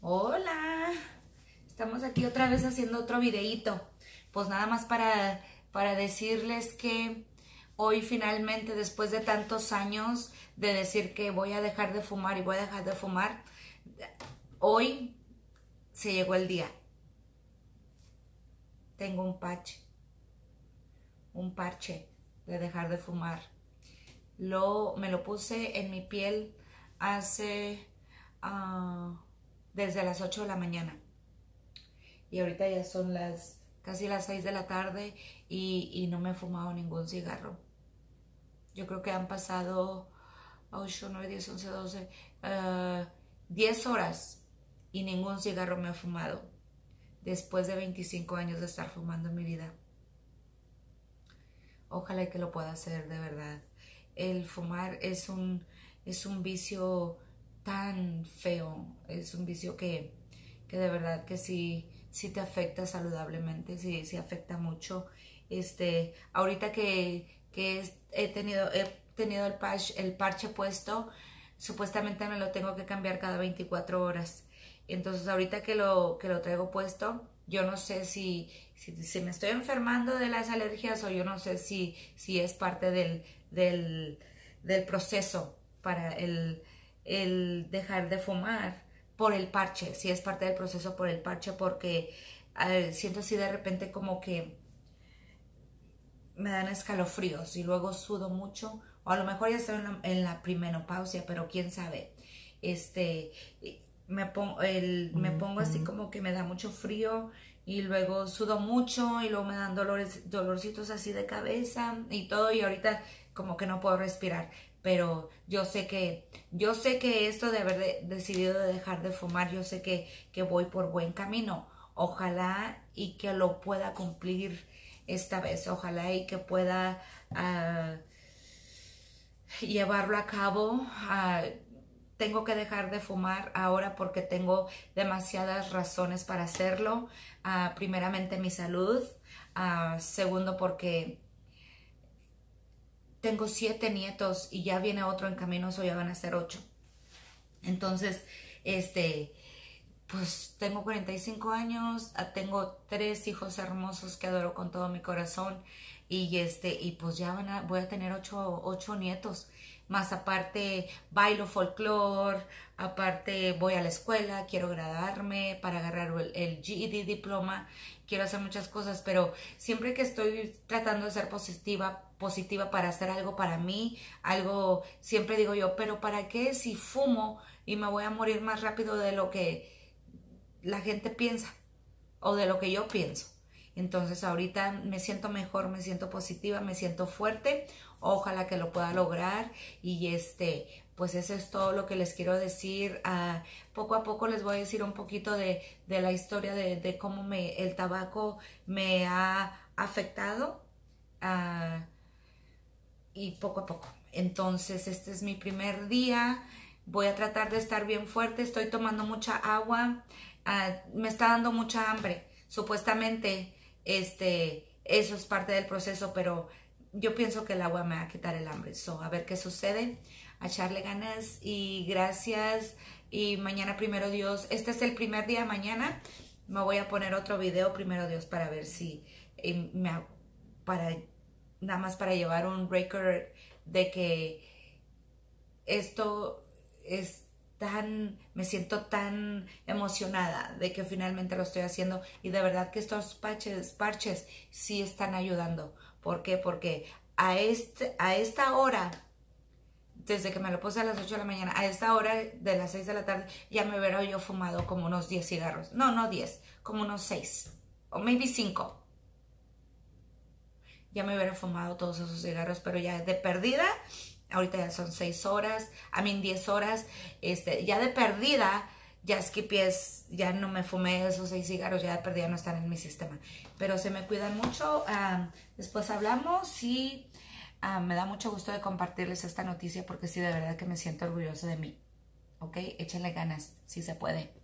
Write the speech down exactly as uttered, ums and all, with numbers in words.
Hola, estamos aquí otra vez haciendo otro videíto. Pues nada más para, para decirles que hoy finalmente, después de tantos años de decir que voy a dejar de fumar y voy a dejar de fumar, hoy se llegó el día. Tengo un parche, un parche de dejar de fumar. Lo, me lo puse en mi piel hace... Uh, desde las ocho de la mañana y ahorita ya son las casi las seis de la tarde y, y no me he fumado ningún cigarro. Yo creo que han pasado ocho, nueve, diez, once, doce, uh, diez horas y ningún cigarro me he fumado después de veinticinco años de estar fumando en mi vida. Ojalá que lo pueda hacer de verdad. El fumar es un, es un vicio tan feo, es un vicio que, que de verdad que sí, sí te afecta saludablemente, sí, sí afecta mucho. Este, ahorita que, que he tenido, he tenido el parche, el parche puesto, supuestamente me lo tengo que cambiar cada veinticuatro horas. Entonces ahorita que lo, que lo traigo puesto, yo no sé si, si, si me estoy enfermando de las alergias o yo no sé si, si es parte del, del, del proceso para el el dejar de fumar por el parche, si es parte del proceso por el parche, porque eh, siento así de repente como que me dan escalofríos y luego sudo mucho, o a lo mejor ya estoy en la, en la premenopausia, pero quién sabe. Este, me pongo, el, me pongo así como que me da mucho frío y luego sudo mucho y luego me dan dolores, dolorcitos así de cabeza y todo, y ahorita como que no puedo respirar. Pero yo sé que, yo sé que esto de haber de, decidido de dejar de fumar, yo sé que, que voy por buen camino. Ojalá y que lo pueda cumplir esta vez. Ojalá y que pueda uh, llevarlo a cabo. Uh, tengo que dejar de fumar ahora porque tengo demasiadas razones para hacerlo. Uh, primeramente mi salud. Uh, segundo porque tengo siete nietos y ya viene otro en camino, o ya van a ser ocho. Entonces, este, pues tengo cuarenta y cinco años, tengo tres hijos hermosos que adoro con todo mi corazón y este, y pues ya van a, voy a tener ocho, ocho nietos. Más aparte bailo folclore, aparte voy a la escuela, quiero graduarme para agarrar el, el G E D diploma, quiero hacer muchas cosas, pero siempre que estoy tratando de ser positiva, positiva para hacer algo para mí, algo, siempre digo yo, pero ¿para qué si fumo y me voy a morir más rápido de lo que la gente piensa o de lo que yo pienso? Entonces ahorita me siento mejor, me siento positiva, me siento fuerte. Ojalá que lo pueda lograr y este, pues eso es todo lo que les quiero decir. Uh, poco a poco les voy a decir un poquito de, de la historia de, de cómo me, el tabaco me ha afectado uh, y poco a poco. Entonces este es mi primer día. Voy a tratar de estar bien fuerte. Estoy tomando mucha agua. Uh, me está dando mucha hambre. Supuestamente este, eso es parte del proceso, pero yo pienso que el agua me va a quitar el hambre. So, a ver qué sucede, a echarle ganas y gracias. Y mañana, primero Dios, este es el primer día. Mañana me voy a poner otro video, primero Dios, para ver si eh, me, para, nada más para llevar un record de que esto es tan, me siento tan emocionada de que finalmente lo estoy haciendo y de verdad que estos parches, parches sí están ayudando. ¿Por qué? Porque a, este, a esta hora, desde que me lo puse a las ocho de la mañana, a esta hora de las seis de la tarde, ya me hubiera yo fumado como unos diez cigarros. No, no diez, como unos seis o maybe cinco. Ya me hubiera fumado todos esos cigarros, pero ya de perdida, ahorita ya son seis horas, a mí diez horas, este, ya de perdida, ya skipies, ya no me fumé esos seis cigarros, ya de perdida no están en mi sistema. Pero se me cuidan mucho, um, después hablamos y um, me da mucho gusto de compartirles esta noticia porque sí, de verdad que me siento orgullosa de mí. ¿Ok? Échenle ganas, si se puede.